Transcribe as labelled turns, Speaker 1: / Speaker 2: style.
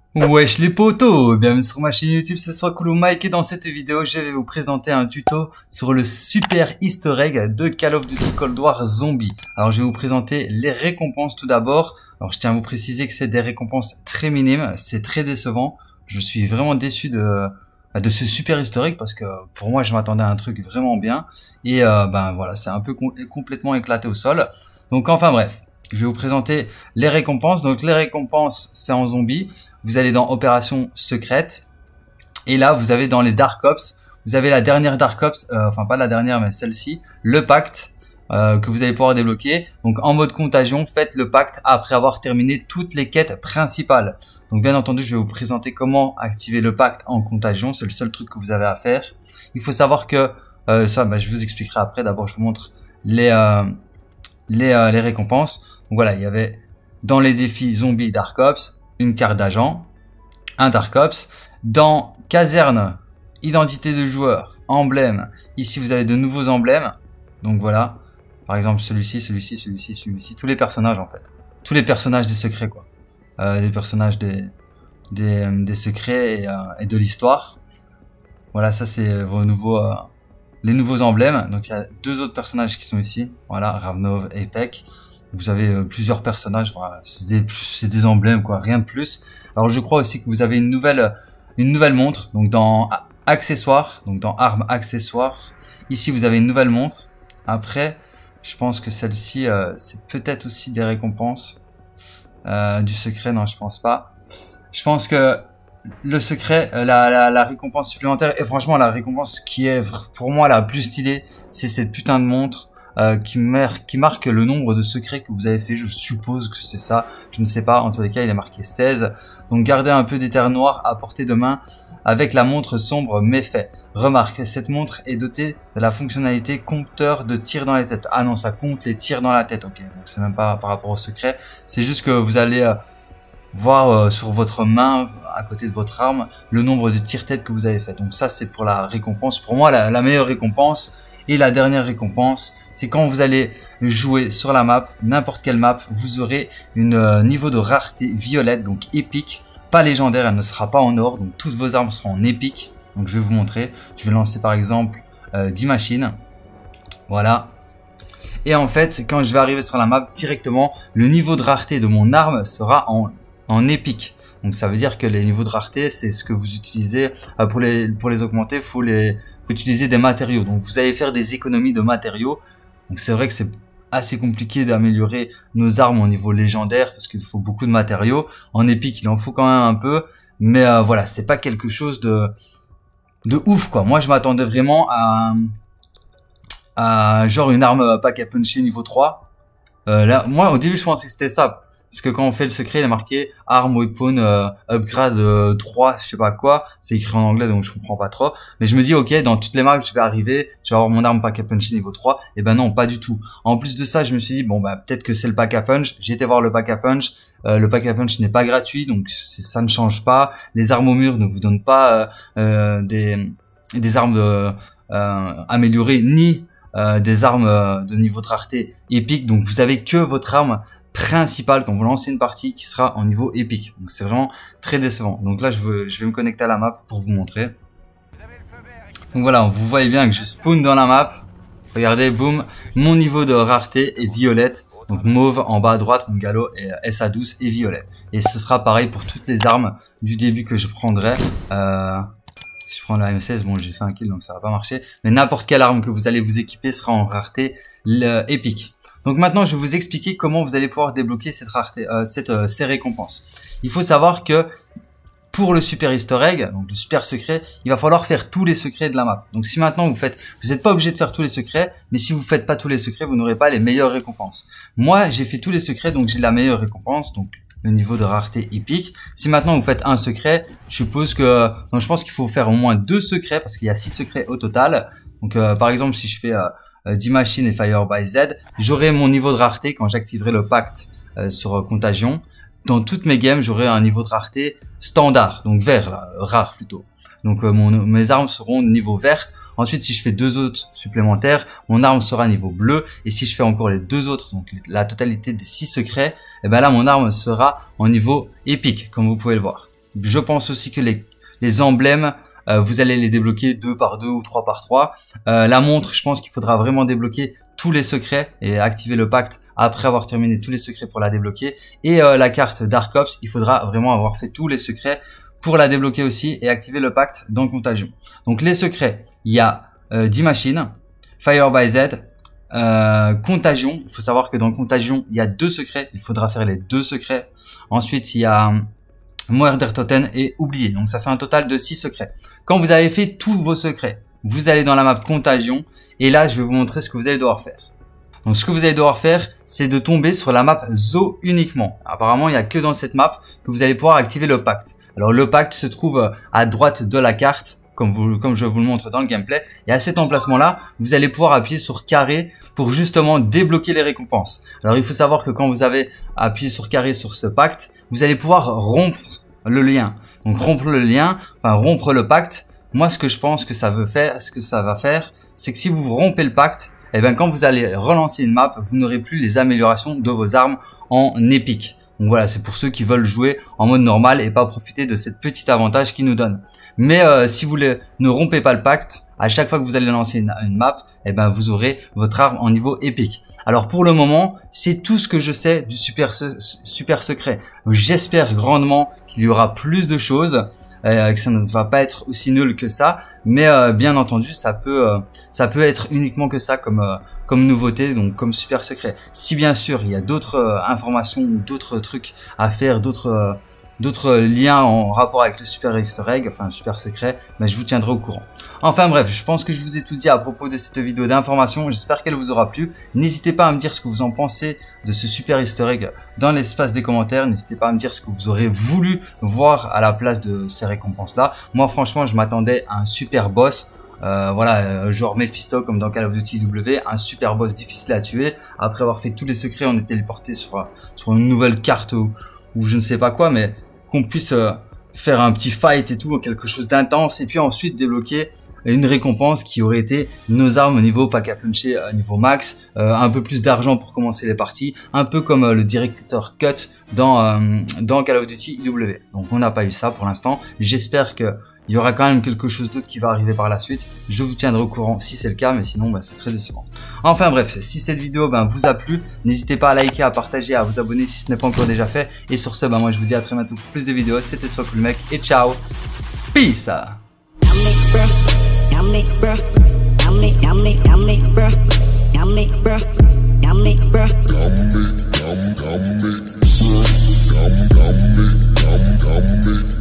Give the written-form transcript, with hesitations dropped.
Speaker 1: Wesh les potos, bienvenue sur ma chaîne YouTube, c'est Swakulu Mike et dans cette vidéo je vais vous présenter un tuto sur le super easter egg de Call of Duty Cold War Zombie. Alors je vais vous présenter les récompenses tout d'abord. Alors je tiens à vous préciser que c'est des récompenses très minimes, c'est très décevant. Je suis vraiment déçu de ce super easter egg parce que pour moi je m'attendais à un truc vraiment bien. Et ben voilà, c'est un peu complètement éclaté au sol. Donc enfin bref. Je vais vous présenter les récompenses. Donc les récompenses, c'est en zombie. Vous allez dans opération secrète. Et là, vous avez dans les Dark Ops, vous avez la dernière Dark Ops, enfin pas la dernière, mais celle-ci, le pacte que vous allez pouvoir débloquer. Donc en mode contagion, faites le pacte après avoir terminé toutes les quêtes principales. Donc bien entendu, je vais vous présenter comment activer le pacte en contagion. C'est le seul truc que vous avez à faire. Il faut savoir que, ça, je vous expliquerai après. D'abord, je vous montre les récompenses. Donc voilà, il y avait dans les défis zombies Dark Ops, une carte d'agent, un Dark Ops. Dans caserne, identité de joueur, emblème. Ici, vous avez de nouveaux emblèmes. Donc voilà, par exemple celui-ci, celui-ci, tous les personnages en fait. Tous les personnages des secrets quoi. Les personnages des secrets et de l'histoire. Voilà, ça c'est vos nouveaux... les nouveaux emblèmes. Donc il y a deux autres personnages qui sont ici. Voilà, Ravnov et Peck. Vous avez plusieurs personnages. Voilà, c'est des emblèmes quoi, rien de plus. Alors je crois aussi que vous avez une nouvelle montre. Donc dans accessoires, donc dans armes accessoires. Ici vous avez une nouvelle montre. Après, je pense que celle-ci c'est peut-être aussi des récompenses du secret. Non, je pense pas. Je pense que le secret, la récompense supplémentaire, et franchement la récompense qui est pour moi la plus stylée, c'est cette putain de montre qui marque le nombre de secrets que vous avez fait. Je suppose que c'est ça, je ne sais pas, en tous les cas il est marqué 16. Donc gardez un peu des terres noires à portée de main avec la montre sombre méfait. Remarque, cette montre est dotée de la fonctionnalité compteur de tirs dans la tête. Ah non, ça compte les tirs dans la tête, ok, donc c'est même pas par rapport au secret, c'est juste que vous allez voir sur votre main, à côté de votre arme, le nombre de tirs-tête que vous avez fait. Donc ça, c'est pour la récompense. Pour moi, la meilleure récompense. Et la dernière récompense, c'est quand vous allez jouer sur la map, n'importe quelle map, vous aurez une niveau de rareté violette, donc épique, pas légendaire, elle ne sera pas en or. Donc toutes vos armes seront en épique. Donc je vais vous montrer. Je vais lancer par exemple 10 machines. Voilà. Et en fait, quand je vais arriver sur la map, directement, le niveau de rareté de mon arme sera en épique. Donc ça veut dire que les niveaux de rareté, c'est ce que vous utilisez pour les augmenter, faut utiliser des matériaux. Donc vous allez faire des économies de matériaux. Donc c'est vrai que c'est assez compliqué d'améliorer nos armes au niveau légendaire parce qu'il faut beaucoup de matériaux. En épique, il en faut quand même un peu, mais voilà, c'est pas quelque chose de ouf quoi. Moi je m'attendais vraiment à genre une arme pack à puncher niveau 3. Là, moi au début je pensais que c'était ça. Parce que quand on fait le secret, il est marqué Arm Weapon Upgrade 3, je sais pas quoi. C'est écrit en anglais, donc je comprends pas trop. Mais je me dis, ok, dans toutes les maps, je vais arriver, je vais avoir mon arme pack à punch niveau 3. Et ben non, pas du tout. En plus de ça, je me suis dit, bon, bah peut-être que c'est le pack à punch. J'ai été voir le pack à punch. Le pack à punch n'est pas gratuit, donc ça ne change pas. Les armes au mur ne vous donnent pas des armes améliorées, ni des armes de niveau de rareté épique. Donc vous avez que votre arme principal quand vous lancez une partie qui sera en niveau épique. Donc c'est vraiment très décevant. Donc là je vais me connecter à la map pour vous montrer. Donc voilà, vous voyez bien que je spawn dans la map. Regardez, boum, mon niveau de rareté est violette. Donc mauve en bas à droite, mon galop est SA12 et violette. Et ce sera pareil pour toutes les armes du début que je prendrai. Si je prends la M16, bon j'ai fait un kill donc ça va pas marcher. Mais n'importe quelle arme que vous allez vous équiper sera en rareté épique. Donc maintenant je vais vous expliquer comment vous allez pouvoir débloquer cette rareté, ces récompenses. Il faut savoir que pour le super easter egg, donc le super secret, il va falloir faire tous les secrets de la map. Donc si maintenant vous n'êtes pas obligé de faire tous les secrets, mais si vous faites pas tous les secrets, vous n'aurez pas les meilleures récompenses. Moi j'ai fait tous les secrets donc j'ai la meilleure récompense, donc le niveau de rareté épique. Si maintenant vous faites un secret, je pense qu'il faut faire au moins 2 secrets parce qu'il y a 6 secrets au total. Donc par exemple si je fais 10 machines et Fire by Z, j'aurai mon niveau de rareté quand j'activerai le pacte sur contagion. Dans toutes mes games, j'aurai un niveau de rareté standard, donc vert, là, rare plutôt. Donc mes armes seront niveau vert. Ensuite, si je fais 2 autres supplémentaires, mon arme sera niveau bleu. Et si je fais encore les 2 autres, donc la totalité des 6 secrets, et ben là mon arme sera en niveau épique, comme vous pouvez le voir. Je pense aussi que les emblèmes, vous allez les débloquer 2 par 2 ou 3 par 3. La montre, je pense qu'il faudra vraiment débloquer tous les secrets et activer le pacte après avoir terminé tous les secrets pour la débloquer. Et la carte Dark Ops, il faudra vraiment avoir fait tous les secrets pour la débloquer aussi et activer le pacte dans Contagion. Donc les secrets, il y a 10 machines, Fire by Z, Contagion. Il faut savoir que dans Contagion, il y a 2 secrets. Il faudra faire les 2 secrets. Ensuite, il y a Moerder Totem et Oublié. Donc ça fait un total de 6 secrets. Quand vous avez fait tous vos secrets, vous allez dans la map Contagion. Et là, je vais vous montrer ce que vous allez devoir faire. Donc ce que vous allez devoir faire, c'est de tomber sur la map Zoo uniquement. Apparemment, il n'y a que dans cette map que vous allez pouvoir activer le pacte. Alors le pacte se trouve à droite de la carte, comme je vous le montre dans le gameplay. Et à cet emplacement-là, vous allez pouvoir appuyer sur carré pour justement débloquer les récompenses. Alors il faut savoir que quand vous avez appuyé sur carré sur ce pacte, vous allez pouvoir rompre le lien. Donc rompre le lien, enfin rompre le pacte. Moi, ce que je pense que ça va faire, c'est que si vous rompez le pacte, et bien quand vous allez relancer une map, vous n'aurez plus les améliorations de vos armes en épique. Donc voilà, c'est pour ceux qui veulent jouer en mode normal et pas profiter de cette petite avantage qu'il nous donne. Mais si vous ne rompez pas le pacte, à chaque fois que vous allez lancer une map, et ben vous aurez votre arme en niveau épique. Alors pour le moment, c'est tout ce que je sais du super secret. J'espère grandement qu'il y aura plus de choses. Que ça ne va pas être aussi nul que ça, mais bien entendu ça peut être uniquement que ça comme nouveauté, donc comme super secret. Si bien sûr il y a d'autres informations ou d'autres trucs à faire, d'autres liens en rapport avec le super easter egg, enfin le super secret, mais je vous tiendrai au courant. Enfin bref, je pense que je vous ai tout dit à propos de cette vidéo d'information. J'espère qu'elle vous aura plu. N'hésitez pas à me dire ce que vous en pensez de ce super easter egg dans l'espace des commentaires. N'hésitez pas à me dire ce que vous aurez voulu voir à la place de ces récompenses là. Moi franchement je m'attendais à un super boss. Voilà, genre Mephisto comme dans Call of Duty W, un super boss difficile à tuer. Après avoir fait tous les secrets, on est téléporté sur une nouvelle carte ou je ne sais pas quoi, mais qu'on puisse faire un petit fight et tout, quelque chose d'intense, et puis ensuite débloquer une récompense qui aurait été nos armes au niveau pack à puncher niveau max, un peu plus d'argent pour commencer les parties, un peu comme le director cut dans Call of Duty W. Donc on n'a pas eu ça pour l'instant. J'espère que il y aura quand même quelque chose d'autre qui va arriver par la suite. Je vous tiendrai au courant si c'est le cas, mais sinon c'est très décevant. Enfin bref, si cette vidéo vous a plu, n'hésitez pas à liker, à partager, à vous abonner si ce n'est pas encore déjà fait. Et sur ce, moi je vous dis à très bientôt pour plus de vidéos. C'était SoCoolMec et ciao. Peace.
Speaker 2: Come